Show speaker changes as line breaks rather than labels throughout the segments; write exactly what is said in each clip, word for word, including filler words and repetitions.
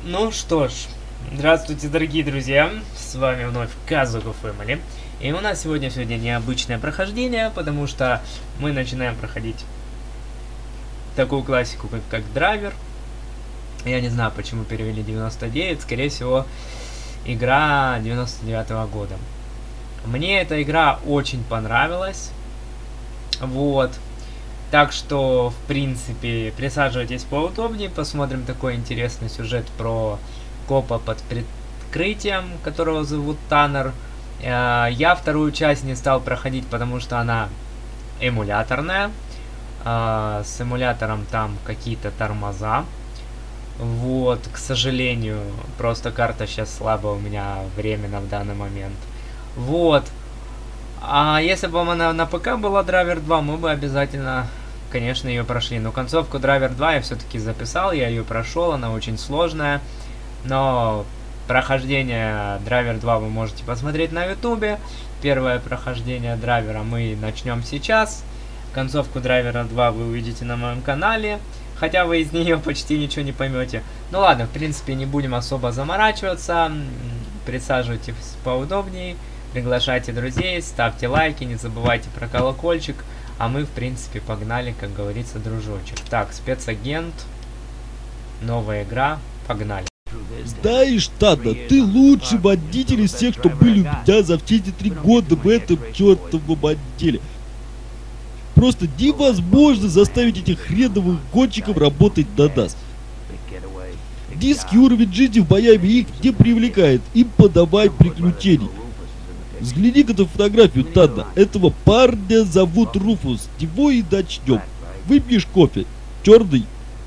Ну что ж, здравствуйте, дорогие друзья, с вами вновь Казуко Фэмили. И у нас сегодня сегодня необычное прохождение, потому что мы начинаем проходить такую классику, как, как Драйвер. Я не знаю, почему перевели девяносто девять, скорее всего, игра девяносто девятого года. Мне эта игра очень понравилась, вот. Так что, в принципе, присаживайтесь поудобнее, посмотрим такой интересный сюжет про копа под прикрытием, которого зовут Таннер. Я вторую часть не стал проходить, потому что она эмуляторная. С эмулятором там какие-то тормоза. Вот, к сожалению, просто карта сейчас слабо у меня временно в данный момент. Вот. А если бы она на ПК была Драйвер два, мы бы обязательно, конечно, ее прошли. Но концовку Драйвер два я все-таки записал, я ее прошел, она очень сложная. Но прохождение Драйвер два вы можете посмотреть на ютубе. Первое прохождение Драйвера мы начнем сейчас. Концовку Драйвера два вы увидите на моем канале, хотя вы из нее почти ничего не поймете. Ну ладно, в принципе, не будем особо заморачиваться. Присаживайтесь поудобнее. Приглашайте друзей, ставьте лайки, не забывайте про колокольчик. А мы, в принципе, погнали, как говорится, дружочек. Так, спецагент. Новая игра. Погнали.
Знаешь, Тана, ты лучший водитель из всех, что были у меня за все эти три года в этом чертовом отделе. Просто невозможно заставить этих хреновых гонщиков работать на нас. Низкий уровень жизни в Майами их не привлекает, им подавай приключений. Взгляни-ка на фотографию, Тана. Этого парня зовут Руфус. Его и начнем. Выпьешь кофе? Черный?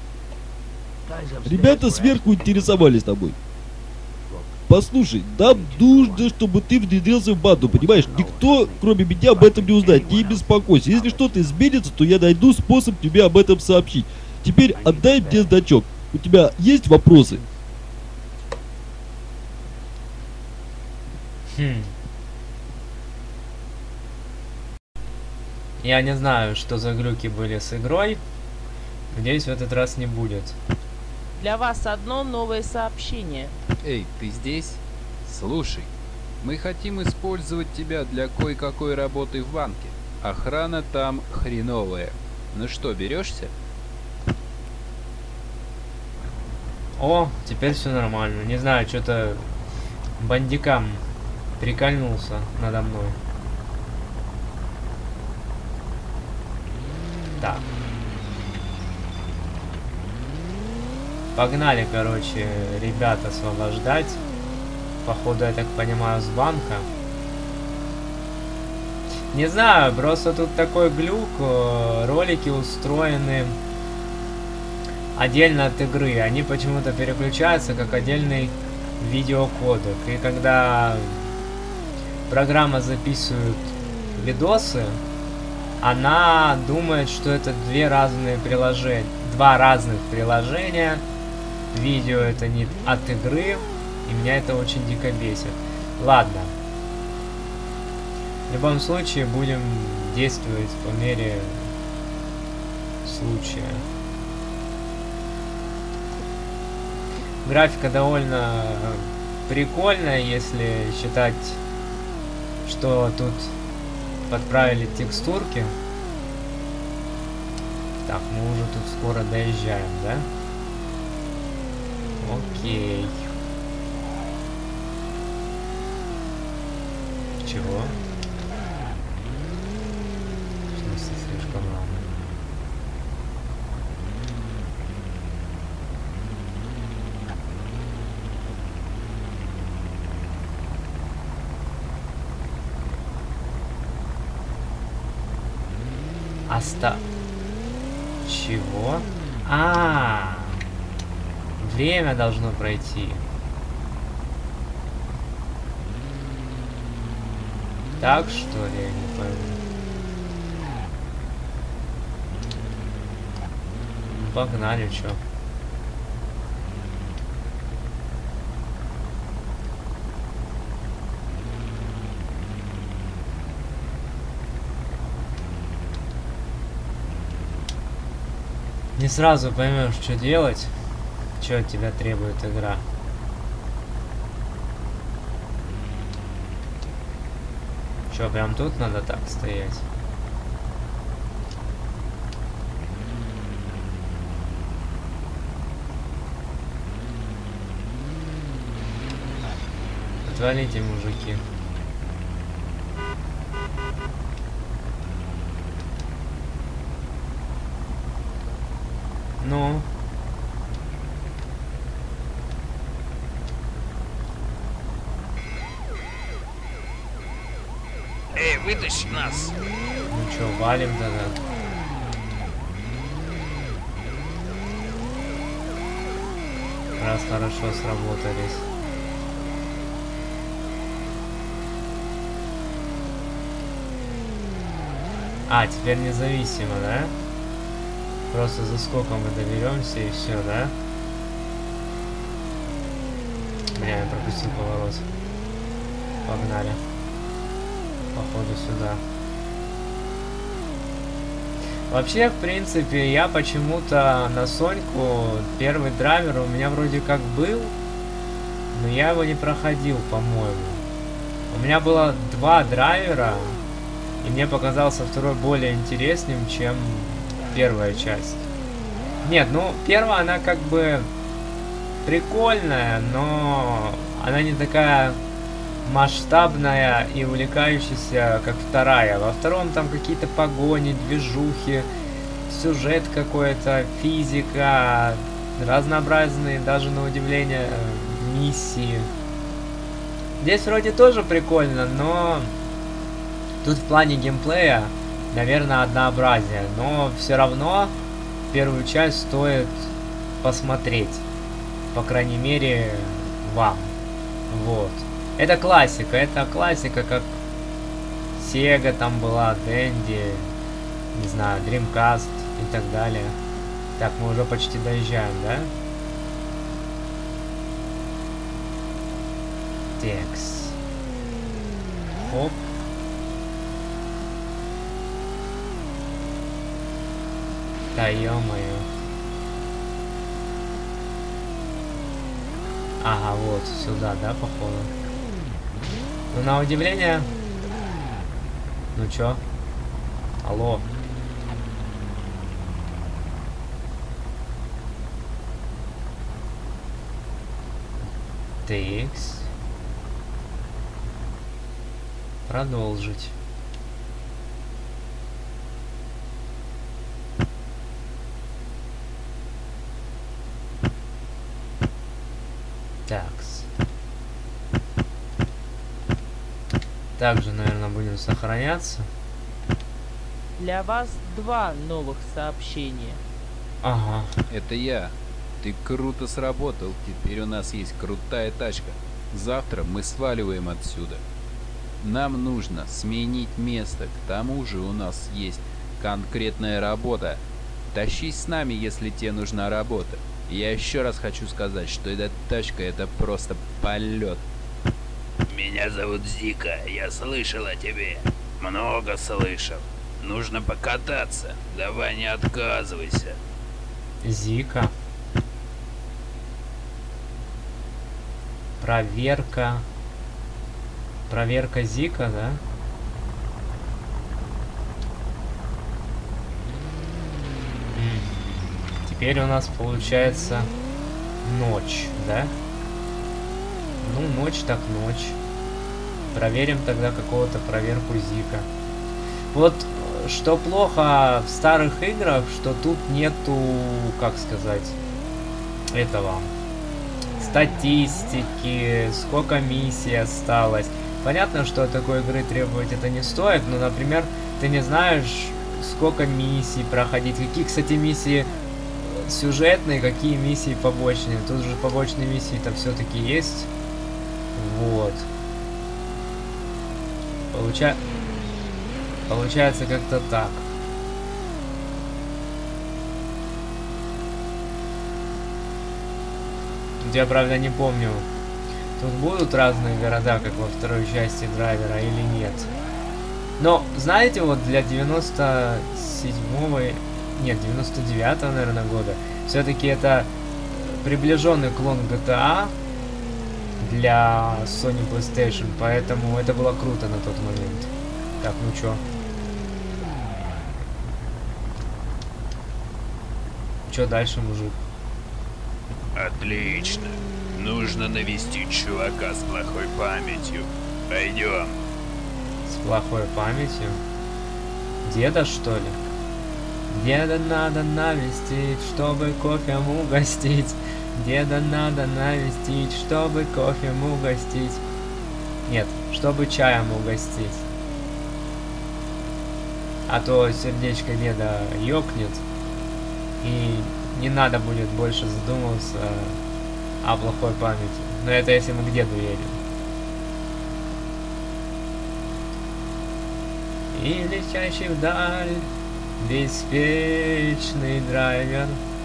Ребята сверху интересовались тобой. Послушай, нам нужно, чтобы ты внедрился в банду, понимаешь? Никто, кроме меня, об этом не узнает. Не беспокойся. Если что-то изменится, то я найду способ тебе об этом сообщить. Теперь отдай мне значок. У тебя есть вопросы?
Хм. Я не знаю, что за глюки были с игрой. Надеюсь, в этот раз не будет.
Для вас одно новое сообщение.
Эй, ты здесь? Слушай, мы хотим использовать тебя для кое-какой работы в банке. Охрана там хреновая. Ну что, берешься?
О, теперь все нормально. Не знаю, что-то бандикам прикольнулся надо мной. Так. Погнали, короче, ребят освобождать. Походу, я так понимаю, с банка. Не знаю, просто тут такой глюк. Ролики устроены отдельно от игры. Они почему-то переключаются как отдельный видеокодек. И когда программа записывает видосы, она думает, что это две разные приложения. Два разных приложения. Видео это не от игры, и меня это очень дико бесит. Ладно. В любом случае будем действовать по мере случая. Графика довольно прикольная, если считать, что тут подправили текстурки. Так, мы уже тут скоро доезжаем, да? Окей. Чего? В смысле, слишком рано. Оста... Чего? А, -а, а. Время должно пройти. Так что ли, я не пойму. Погнали, чё. Не сразу поймешь, что делать. Что от тебя требует игра? Что, прям тут надо так стоять? Отвалите, мужики. Ну.
Эй, вытащи нас!
Ну чё, валим тогда? Раз хорошо сработались. А, теперь независимо, да? Просто за сколько мы доберемся и все, да? Бля, я пропустил поворот. Погнали. Походу сюда. Вообще, в принципе, я почему-то на Соньку первый драйвер у меня вроде как был, но я его не проходил, по-моему. У меня было два драйвера, и мне показался второй более интересным, чем первая часть. Нет, ну, первая, она как бы прикольная, но она не такая масштабная и увлекающаяся, как вторая. Во втором там какие-то погони, движухи, сюжет какой-то, физика, разнообразные, даже на удивление, миссии. Здесь вроде тоже прикольно, но тут в плане геймплея, наверное, однообразие. Но все равно первую часть стоит посмотреть. По крайней мере, вам. Вот. Это классика, это классика, как Sega там была, Dendy, не знаю, Dreamcast и так далее. Так, мы уже почти доезжаем, да? Текс. Хоп. Да ё-моё. Ага, вот, сюда, да, походу? Ну, на удивление... Ну чё? Алло. Текс. Продолжить. Такс. Также, наверное, будем сохраняться.
Для вас два новых сообщения.
Ага.
Это я. Ты круто сработал. Теперь у нас есть крутая тачка. Завтра мы сваливаем отсюда. Нам нужно сменить место. К тому же у нас есть конкретная работа. Тащись с нами, если тебе нужна работа. Я еще раз хочу сказать, что эта тачка — это просто полет. Меня зовут Зика, я слышал о тебе. Много слышал. Нужно покататься. Давай не отказывайся.
Зика. Проверка. Проверка Зика, да? Теперь у нас получается ночь, да? Ну, ночь так ночь. Проверим тогда какого-то проверку Зика. Вот что плохо в старых играх, что тут нету, как сказать, этого статистики, сколько миссий осталось. Понятно, что от такой игры требовать это не стоит, но, например, ты не знаешь, сколько миссий проходить, какие, кстати, миссии сюжетные, какие миссии побочные. Тут же побочные миссии-то все-таки есть. Вот. Получа... Получается как-то так. Я, правда, не помню, тут будут разные города, как во второй части драйвера, или нет. Но, знаете, вот для девяносто седьмого, нет, девяносто девятого, наверное, года, все-таки это приближенный клон джи ти эй для Sony PlayStation, поэтому это было круто на тот момент. Так, ну чё? Чё дальше, мужик?
Отлично. Нужно навестить чувака с плохой памятью. Пойдем.
С плохой памятью? Деда, что ли? Деда надо навестить, чтобы кофем угостить. Деда надо навестить, чтобы кофем угостить. Нет, чтобы чаем угостить. А то сердечко деда ёкнет, и не надо будет больше задумываться о плохой памяти. Но это если мы к деду едем. И летящий вдаль беспечный драйвер.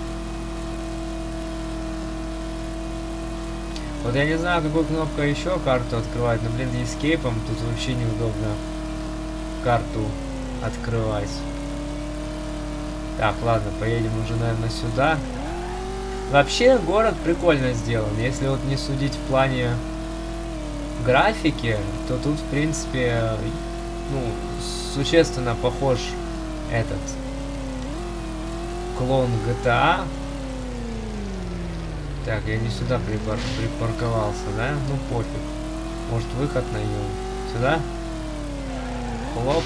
Вот я не знаю, какой кнопкой еще карту открывать, но, блин, эскейпом тут вообще неудобно карту открывать. Так, ладно, поедем уже, наверное, сюда. Вообще, город прикольно сделан. Если вот не судить в плане графики, то тут, в принципе, ну, существенно похож этот клон джи ти эй. Так, я не сюда припар припарковался, да? Ну, пофиг. Может, выход найдем. Сюда? Хлоп.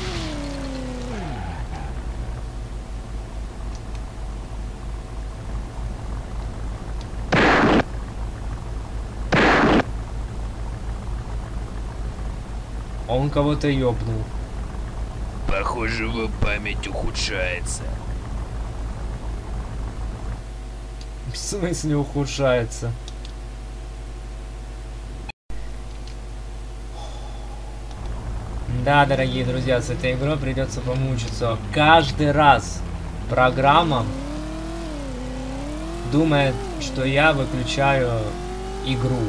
Он кого-то ёбнул.
Похоже, его память ухудшается.
В смысле ухудшается? Да, дорогие друзья, с этой игрой придется помучиться. Каждый раз программа думает, что я выключаю игру.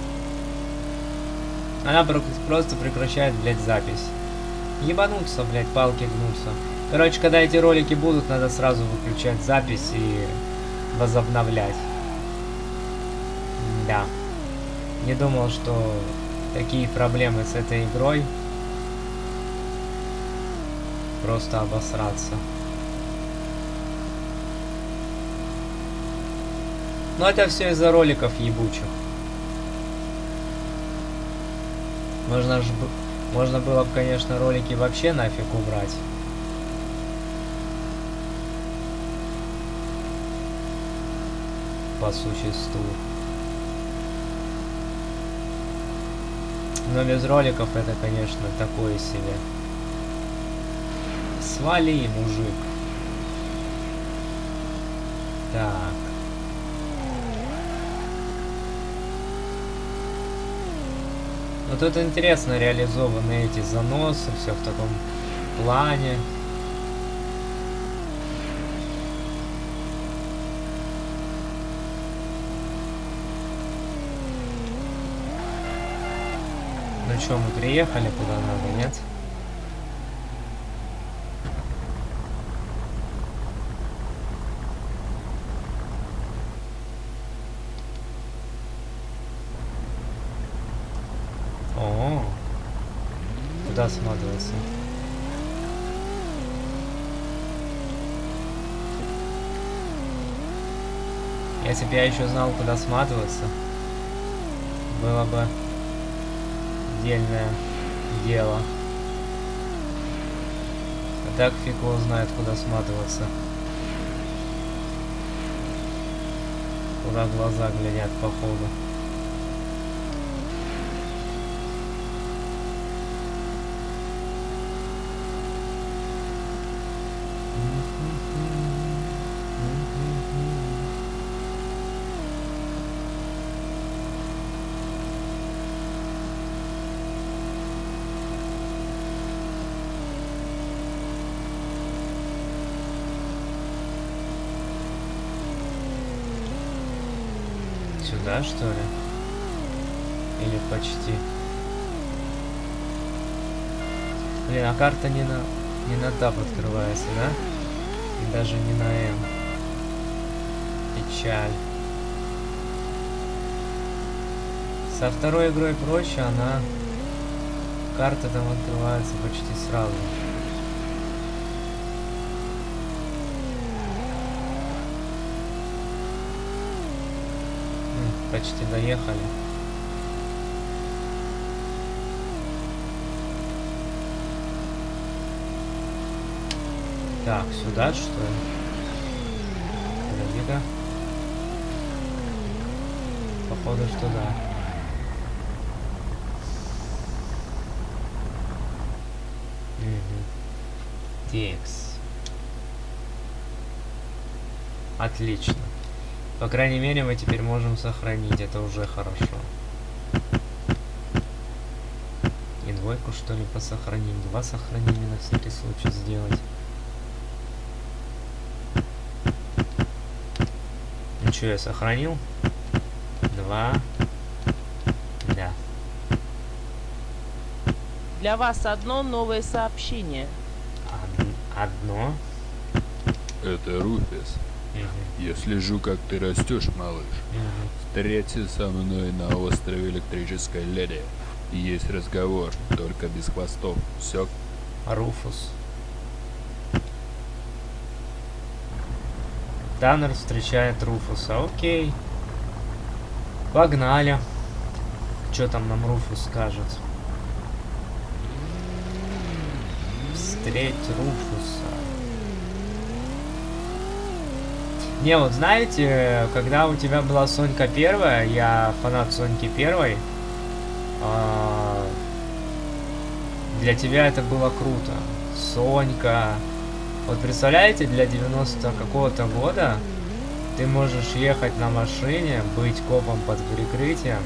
Она просто прекращает, блядь, запись. Ебануться, блядь, палки гнутся. Короче, когда эти ролики будут, надо сразу выключать запись и возобновлять. Да. Не думал, что такие проблемы с этой игрой. Просто обосраться. Но это все из-за роликов ебучих. Можно, ж, можно было бы, конечно, ролики вообще нафиг убрать. По существу. Но без роликов это, конечно, такое себе. Свали, мужик. Так. Вот тут интересно реализованы эти заносы, все в таком плане. Ну что, мы приехали куда надо, нет? О, куда сматываться? Если бы я еще знал, куда сматываться, было бы отдельное дело. А так фиг его знает, куда сматываться. Куда глаза глядят, походу. Сюда, что ли? Или почти? Блин, а карта не на, не на тап открывается, да? И даже не на М. Печаль. Со второй игрой проще, она... Карта там открывается почти сразу. М, Почти доехали. Так, сюда что ли? Подожди-ка. Походу, что да. Угу. Текс. Отлично. По крайней мере, мы теперь можем сохранить. Это уже хорошо. И двойку, что ли, посохраним. Два сохранения на всякий случай сделать. Ну что, я сохранил? Два. Да.
Для вас одно новое сообщение.
Од- Одно.
Это Руфис.
Мгм.
Я слежу, как ты растешь, малыш.
Мгм.
Встреться со мной на острове Электрической Леди. Есть разговор, только без хвостов. Все.
Руфус. Таннер встречает Руфуса. Окей. Погнали. Что там нам Руфус скажет? Встреть Руфуса. Не, вот знаете, когда у тебя была Сонька первая, я фанат Соньки первой, а, для тебя это было круто. Сонька. Вот представляете, для девяностого какого-то года ты можешь ехать на машине, быть копом под прикрытием.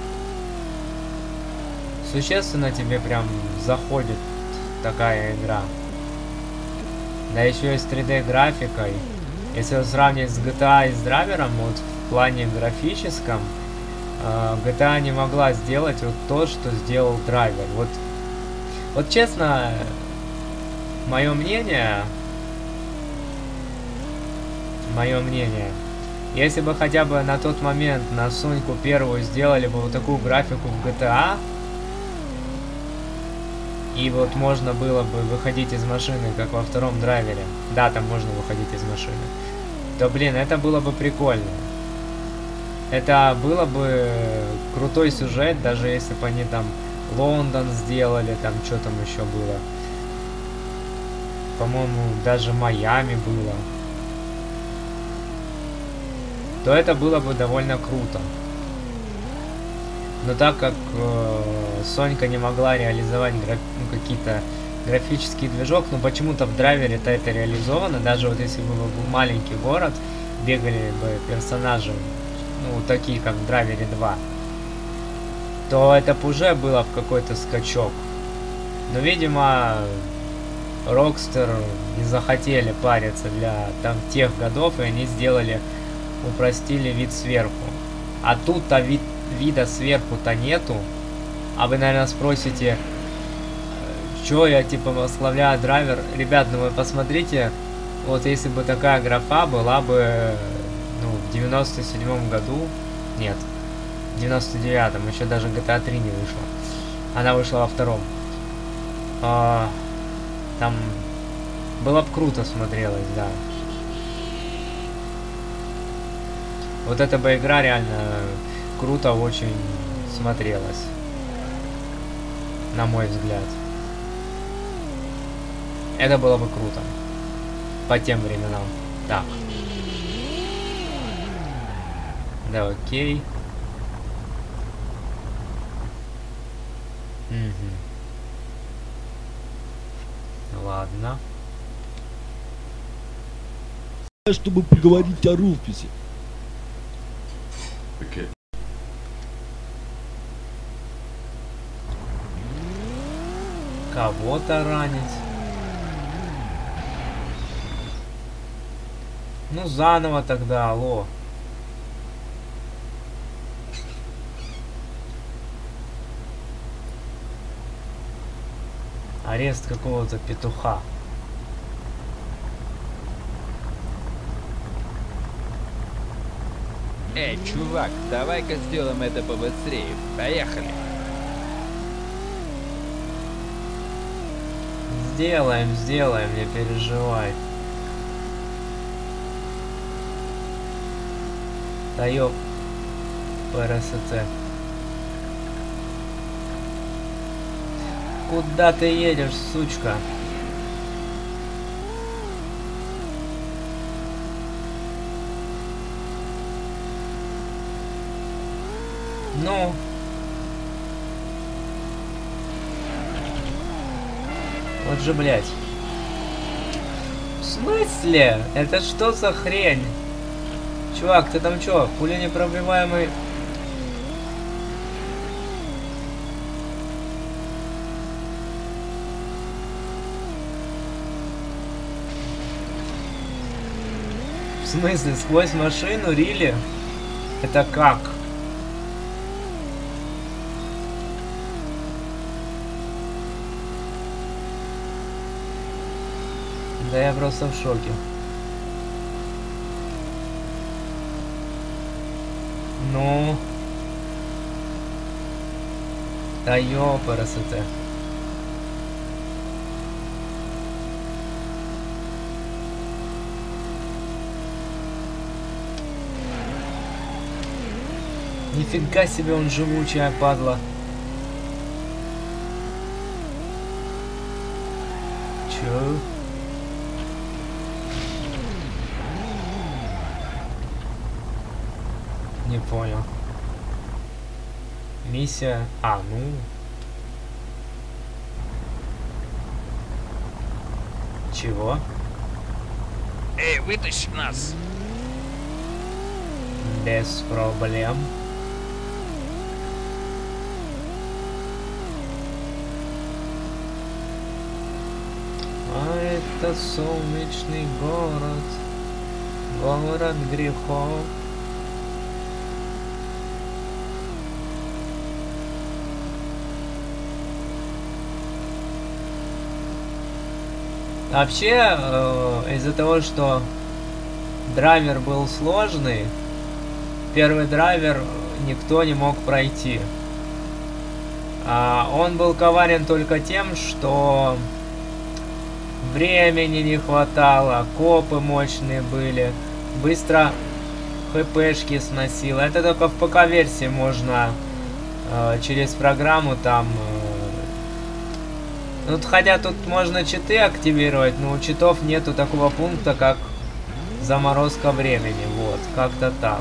Существенно тебе прям заходит такая игра. Да еще и с три дэ графикой. Если сравнить с джи ти эй и с драйвером, вот в плане графическом, э, джи ти эй не могла сделать вот то, что сделал драйвер. Вот, вот честно, мое мнение, мое мнение, если бы хотя бы на тот момент на Соньку первую сделали бы вот такую графику в джи ти эй, и вот можно было бы выходить из машины, как во втором драйвере. Да, там можно выходить из машины. То, блин, это было бы прикольно. Это было бы крутой сюжет, даже если бы они там Лондон сделали, там что там еще было. По-моему, даже Майами было. То это было бы довольно круто. Но так как э, Сонька не могла реализовать граф... ну, какие-то графический движок, но почему-то в драйвере-то это реализовано. Даже вот если бы был маленький город, бегали бы персонажи, ну, такие как в драйвере два, то это бы уже было в какой-то скачок. Но, видимо, Rockstar не захотели париться для там тех годов, и они сделали, упростили вид сверху. А тут-то вид вида сверху-то нету. А вы, наверное, спросите, что я типа восславляю драйвер. Ребят, ну вы посмотрите, вот если бы такая графа была бы, ну, в девяносто седьмом году, нет, в девяносто девятом, еще даже джи ти эй три не вышла. Она вышла во втором. А, там было бы круто смотрелось, да. Вот эта бы игра реально круто очень смотрелась, на мой взгляд. Это было бы круто по тем временам. Так. Да, окей. Угу. Ладно.
Чтобы поговорить о Руфусе.
Okay.
Кого-то ранить. Ну, заново тогда, алло. Арест какого-то петуха.
Эй, чувак, давай-ка сделаем это побыстрее. Поехали.
Сделаем, сделаем, не переживай. Да ёп, ПРСЦ. Куда ты едешь, сучка? Ну. Вот же, блядь. В смысле? Это что за хрень? Чувак, ты там чё? Пуленепробиваемый... В смысле? Сквозь машину? Рили? Это как? Да я просто в шоке. Ну. Да ёпарасоте. Нифига себе, он живучая, падла. Чё? Не понял. Миссия... А, ну... Чего?
Эй, вытащи нас!
Без проблем. А это солнечный город, город грехов. Вообще, э, из-за того, что драйвер был сложный, первый драйвер никто не мог пройти. А он был коварен только тем, что времени не хватало, копы мощные были, быстро хпшки сносило. Это только в ПК-версии можно э, через программу там... Э, Ну, хотя тут можно читы активировать, но у читов нету такого пункта, как заморозка времени. Вот, как-то так.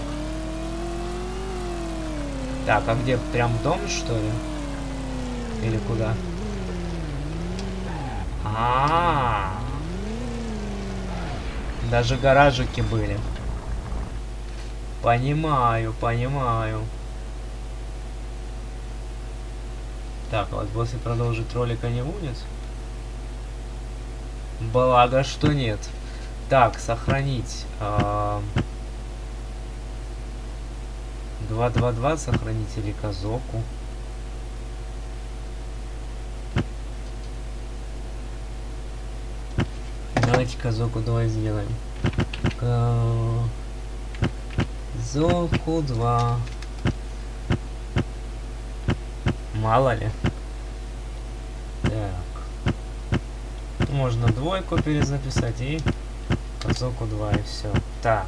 Так, а где? Прям дом, что ли? Или куда? А-а-а. Даже гаражики были. Понимаю, понимаю. Так, вот после продолжить ролика не будет. Благо, что нет. Так, сохранить. два два два сохранить или Казоку. Давайте Казоку давай сделаем. Казоку два. Мало ли. Так. Можно двойку перезаписать и Казоку два и все. Так.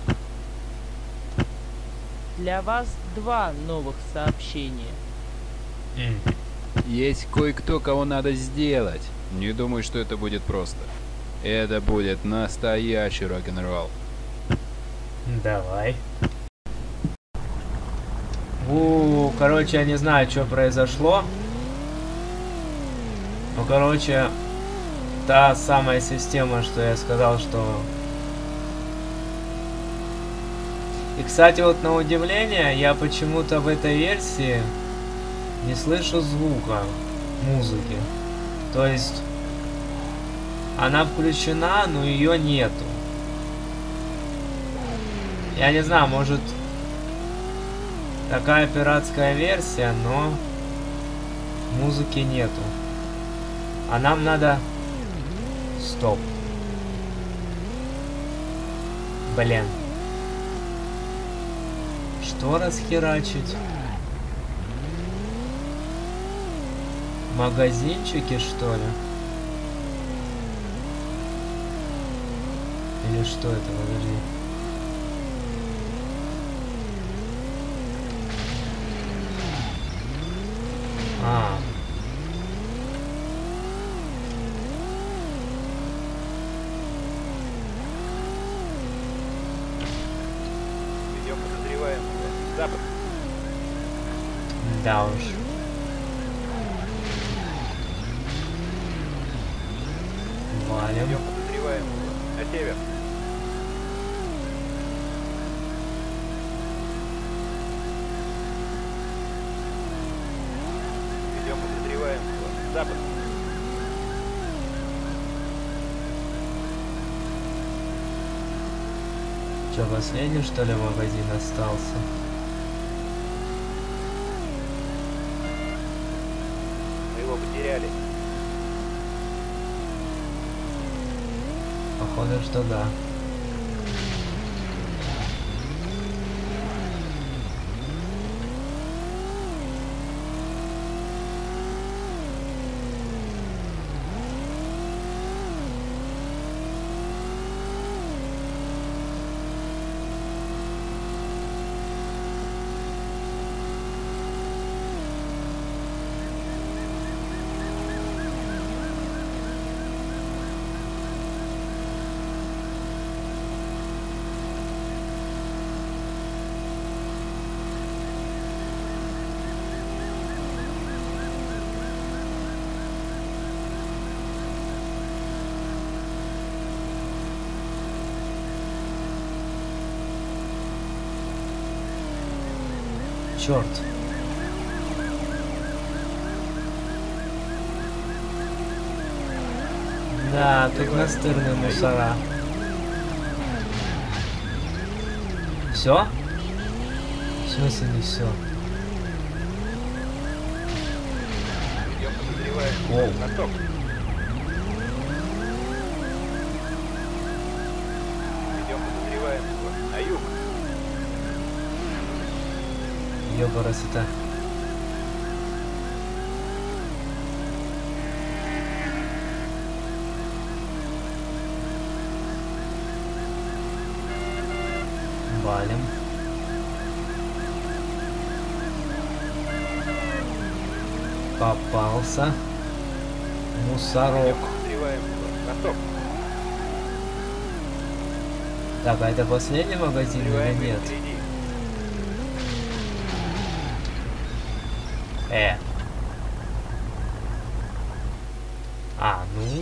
Для вас два новых сообщения.
Mm.
Есть кое-кто, кого надо сделать. Не думаю, что это будет просто. Это будет настоящий рок-н-ролл.
Давай. У, короче, я не знаю, что произошло. Ну, короче, та самая система, что я сказал, что... И, кстати, вот на удивление, я почему-то в этой версии не слышу звука музыки. То есть, она включена, но ее нету. Я не знаю, может... Такая пиратская версия, но музыки нету. А нам надо... Стоп. Блин. Что расхерачить? Магазинчики, что ли? Или что это, подожди? А.
Ведем подозреваемого. Запад.
Да уж. Валим.
Ведем подозреваемого. На север. Ведем подозреваемого. Запад.
Че, последний, что ли, магазин остался?
Мы его потеряли.
Походу, что да. Черт. Да, тут настырные мусора. Все? В смысле не все?
Ведем подозреваемого.
Воу.
Восток. Ведем подозреваемого. На юг.
Ёбарасота. Валим. Попался. Мусорок.
Ведем подозреваемого. Восток.
Так, а это последний магазин или
Подозреваемый
нет?
впереди.
Э. А, ну.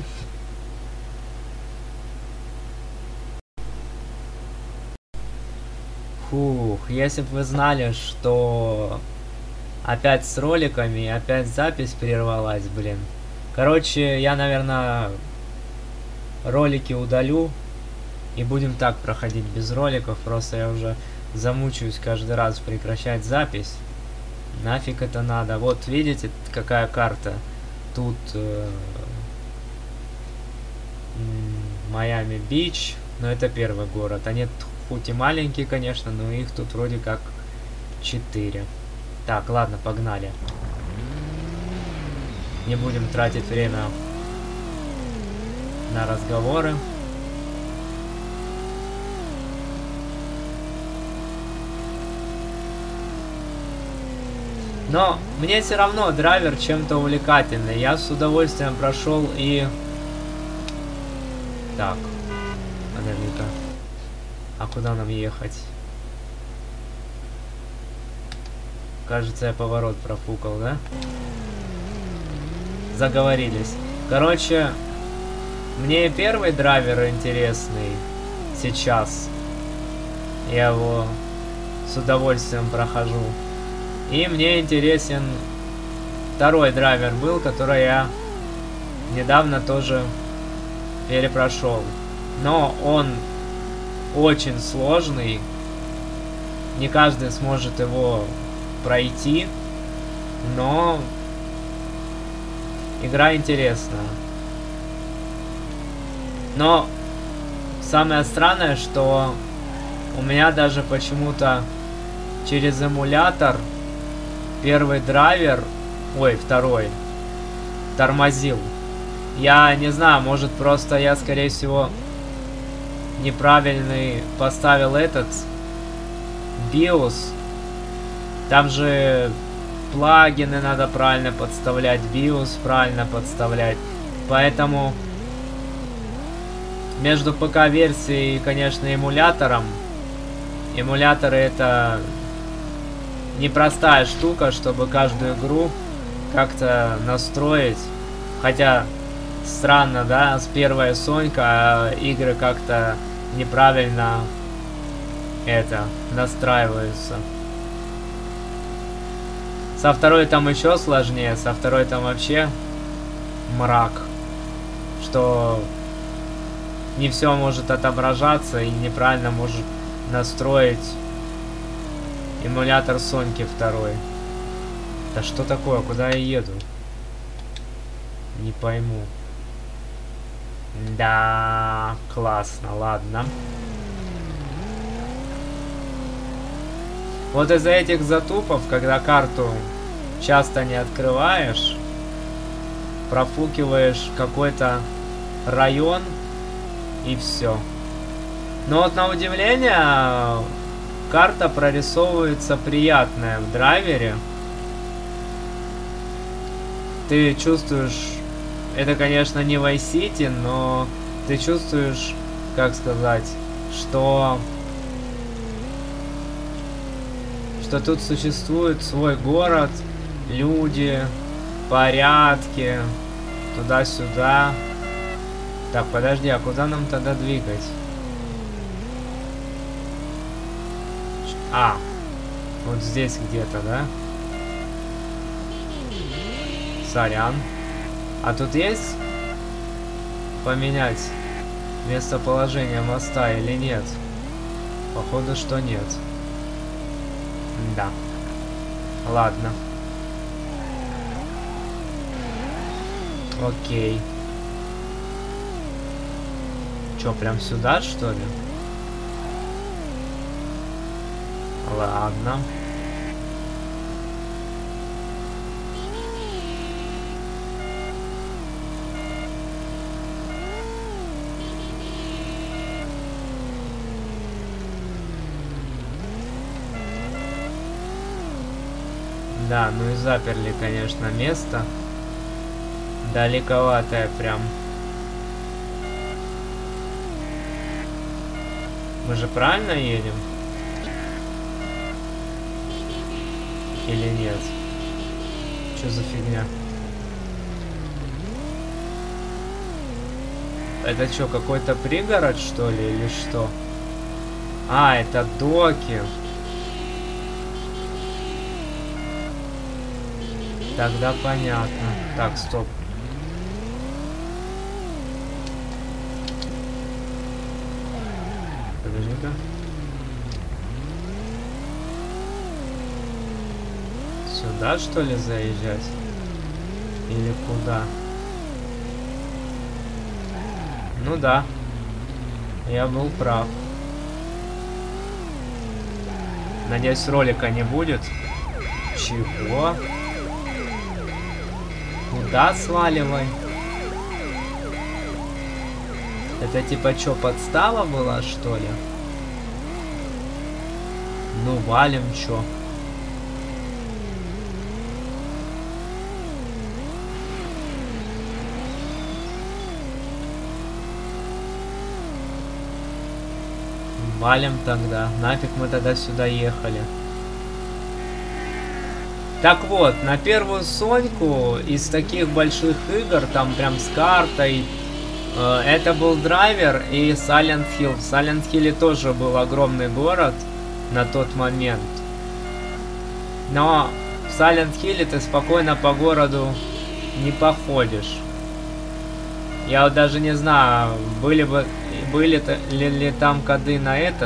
Фух, если бы вы знали, что опять с роликами, и опять запись прервалась, блин. Короче, я, наверное, ролики удалю. И будем так проходить без роликов. Просто я уже замучаюсь каждый раз прекращать запись. Нафиг это надо. Вот видите, какая карта. Тут э, Майами-Бич. Но это первый город. Они хоть и маленькие, конечно, но их тут вроде как четыре. Так, ладно, погнали. Не будем тратить время на разговоры. Но мне все равно драйвер чем-то увлекательный. Я с удовольствием прошел и... Так, подожди-ка. А куда нам ехать? Кажется, я поворот профукал, да? Заговорились. Короче, мне первый драйвер интересный сейчас. Я его с удовольствием прохожу. И мне интересен второй драйвер был, который я недавно тоже перепрошел. Но он очень сложный. Не каждый сможет его пройти. Но игра интересная. Но самое странное, что у меня даже почему-то через эмулятор первый драйвер, ой, второй, тормозил. Я не знаю, может просто я, скорее всего, неправильный поставил этот биос. Там же плагины надо правильно подставлять, биос правильно подставлять. Поэтому между ПК-версией и, конечно, эмулятором, эмуляторы это непростая штука, чтобы каждую игру как-то настроить. Хотя странно, да, с первой Сонька а игры как-то неправильно это настраиваются. Со второй там еще сложнее, со второй там вообще мрак, что не все может отображаться и неправильно может настроить эмулятор Соньки второй. Да что такое, куда я еду? Не пойму. Да, классно, ладно. Вот из-за этих затупов, когда карту часто не открываешь, профукиваешь какой-то район и все. Но вот на удивление карта прорисовывается приятная в драйвере. Ты чувствуешь, это, конечно, не Vice City, но ты чувствуешь, как сказать, что что тут существует свой город, люди, порядки, туда-сюда. Так, подожди, а куда нам тогда двигать? А, вот здесь где-то, да? Сорян. А тут есть поменять местоположение моста или нет? Походу, что нет. Да. Ладно. Окей. Чё, прям сюда, что ли? Ладно. Да, ну и заперли, конечно, место. Далековатое прям. Мы же правильно едем? Или нет? Что за фигня? Это что, какой-то пригород, что ли, или что? А, это доки. Тогда понятно. Так, стоп. Подожди-ка. Сюда, что ли, заезжать? Или куда? Ну да. Я был прав. Надеюсь, ролика не будет. Чего? Куда сваливай? Это типа что, подстава была, что ли? Ну, валим, чё? Валим тогда. Нафиг мы тогда сюда ехали. Так вот, на первую Соньку из таких больших игр, там прям с картой, э, это был драйвер и Silent Hill. В Silent Hill тоже был огромный город на тот момент. Но в Silent Hill ты спокойно по городу не походишь. Я вот даже не знаю, были бы были ли, ли там коды на этот,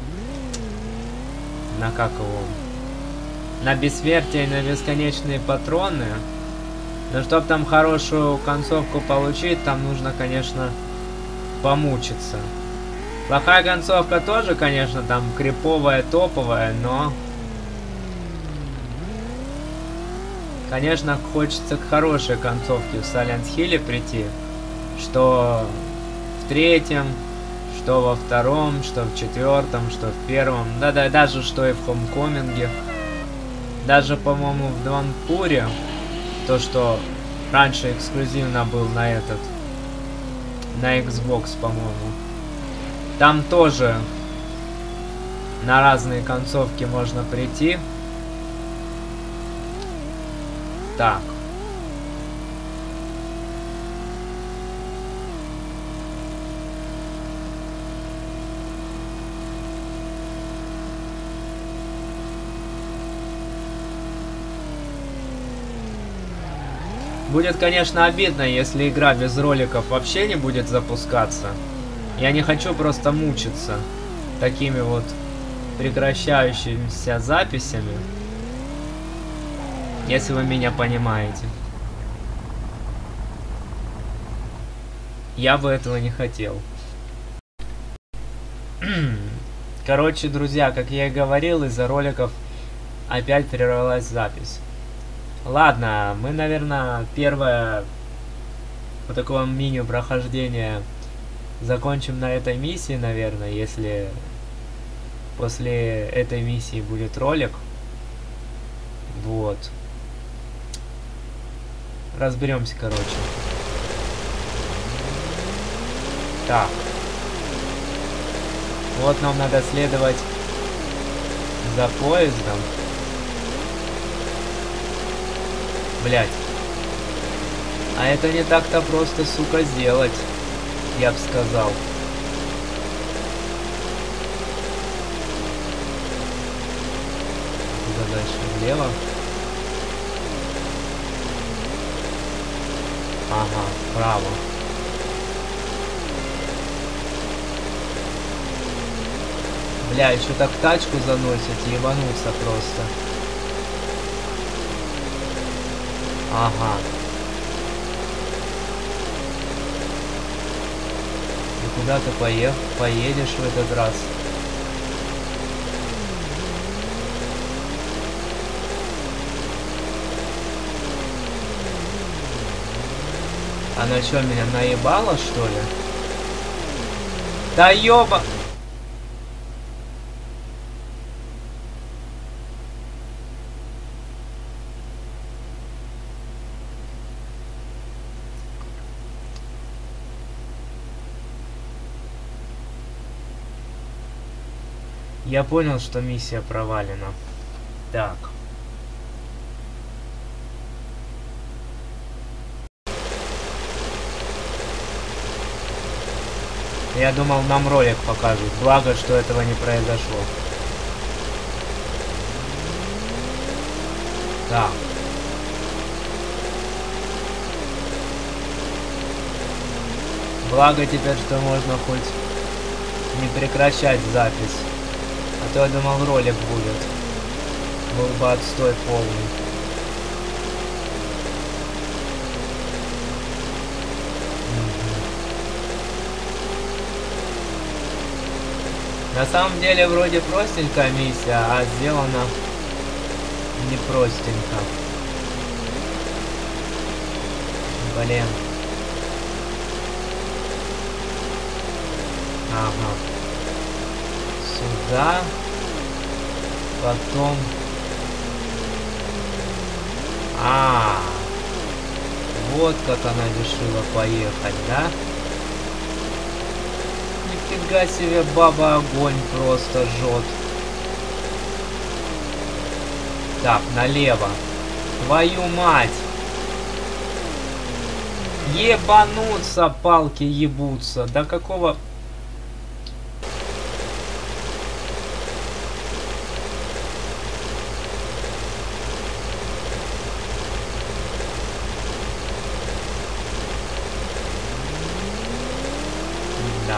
на как его, на бессмертие и на бесконечные патроны. Но чтобы там хорошую концовку получить, там нужно, конечно, помучиться. Плохая концовка тоже, конечно, там криповая, топовая, но Конечно, хочется к хорошей концовке в Silent Hill прийти. Что в третьем, что во втором, что в четвертом, что в первом. Да-да, даже что и в Homecoming. Даже, по-моему, в Донпуре. То, что раньше эксклюзивно был на этот. На Xbox, по-моему. Там тоже на разные концовки можно прийти. Так. Будет, конечно, обидно, если игра без роликов вообще не будет запускаться. Я не хочу просто мучиться такими вот прекращающимися записями. Если вы меня понимаете. Я бы этого не хотел. Короче, друзья, как я и говорил, из-за роликов опять прервалась запись. Ладно, мы, наверное, первое вот такое мини-прохождение закончим на этой миссии, наверное, если после этой миссии будет ролик. Вот. Разберемся, короче. Так. Вот нам надо следовать за поездом. Блять. А это не так-то просто, сука, сделать, я бы сказал. Куда дальше? Влево? Ага, вправо. Бля, еще так тачку заносят, ебануться просто. Ага. И куда ты поех... поедешь в этот раз? Она что, меня наебала, что ли? Да ёба! Я понял, что миссия провалена. Так. Я думал, нам ролик покажут. Благо, что этого не произошло. Так. Благо теперь, что можно хоть не прекращать запись. А то я думал, ролик будет. Был бы отстой полный. На самом деле вроде простенькая миссия, а сделана не простенько. Блин. Ага. Сюда. Потом. А, вот как она решила поехать, да? Нифига себе, баба огонь просто жжет. Так, налево. Твою мать! Ебануться, палки ебутся. Да какого... Да.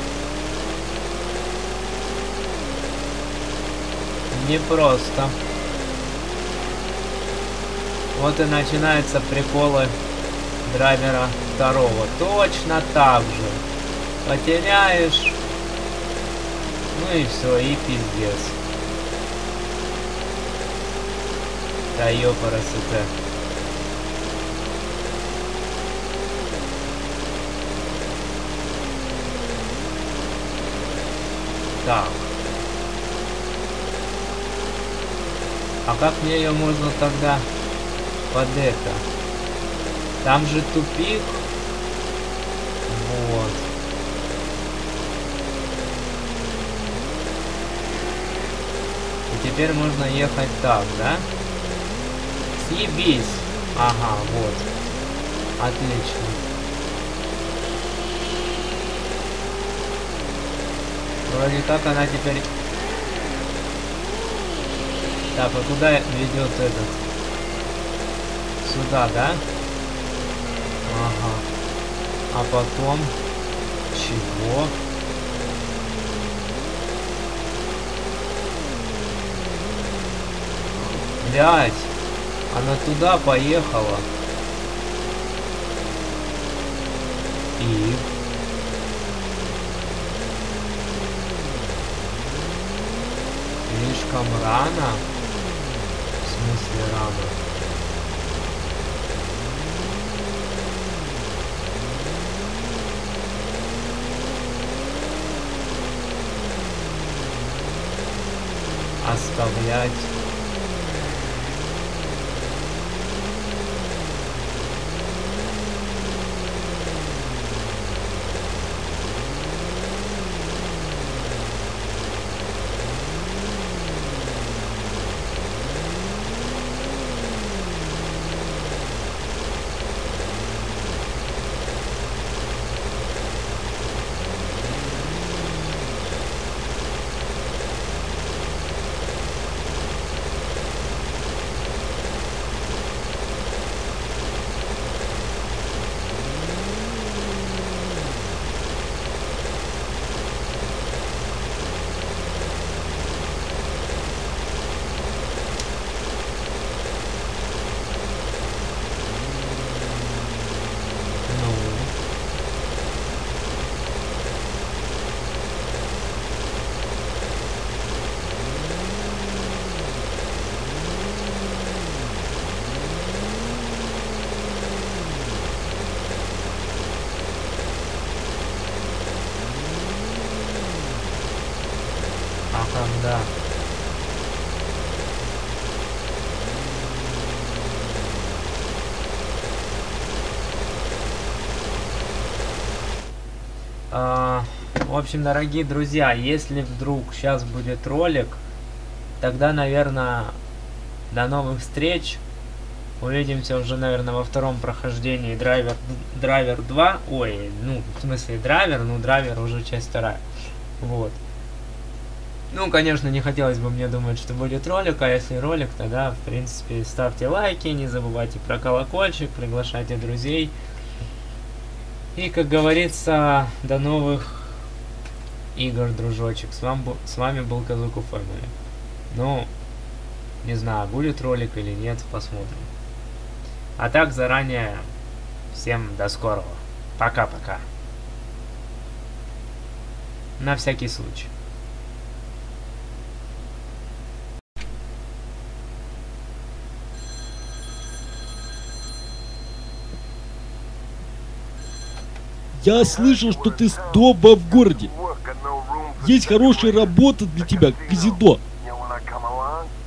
Непросто. Вот и начинаются приколы драйвера второго. Точно так же. Потеряешь. Ну и все, и пиздец. Да ёпарасоте. Так. А как мне ее можно тогда под это? Там же тупик. Вот. И теперь можно ехать так, да? Съебись. Ага, вот. Отлично. Вроде как она теперь... Так, а куда ведет этот? Сюда, да? Ага. А потом... Чего? Блять! Она туда поехала. И... Слишком рано? В смысле рано? Оставлять. Да. А, в общем, дорогие друзья, если вдруг сейчас будет ролик, тогда, наверное, до новых встреч. Увидимся уже, наверное, во втором прохождении Драйвер, Драйвер два. Ой, ну, в смысле Драйвер, ну, Драйвер уже часть вторая. Вот. Ну, конечно, не хотелось бы мне думать, что будет ролик, а если ролик, тогда, в принципе, ставьте лайки, не забывайте про колокольчик, приглашайте друзей. И, как говорится, до новых игр, дружочек. С вами, с вами был Казуку Family. Ну, не знаю, будет ролик или нет, посмотрим. А так, заранее, всем до скорого. Пока-пока. На всякий случай.
Я слышал, что ты сдоба в городе. Есть хорошая работа для тебя, казино.